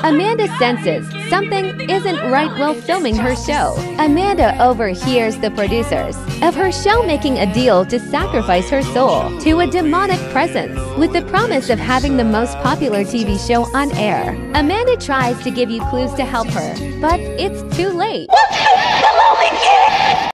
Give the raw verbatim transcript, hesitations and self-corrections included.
Amanda senses something isn't right while filming her show. Amanda overhears the producers of her show making a deal to sacrifice her soul to a demonic presence with the promise of having the most popular T V show on air. Amanda tries to give you clues to help her, but it's too late.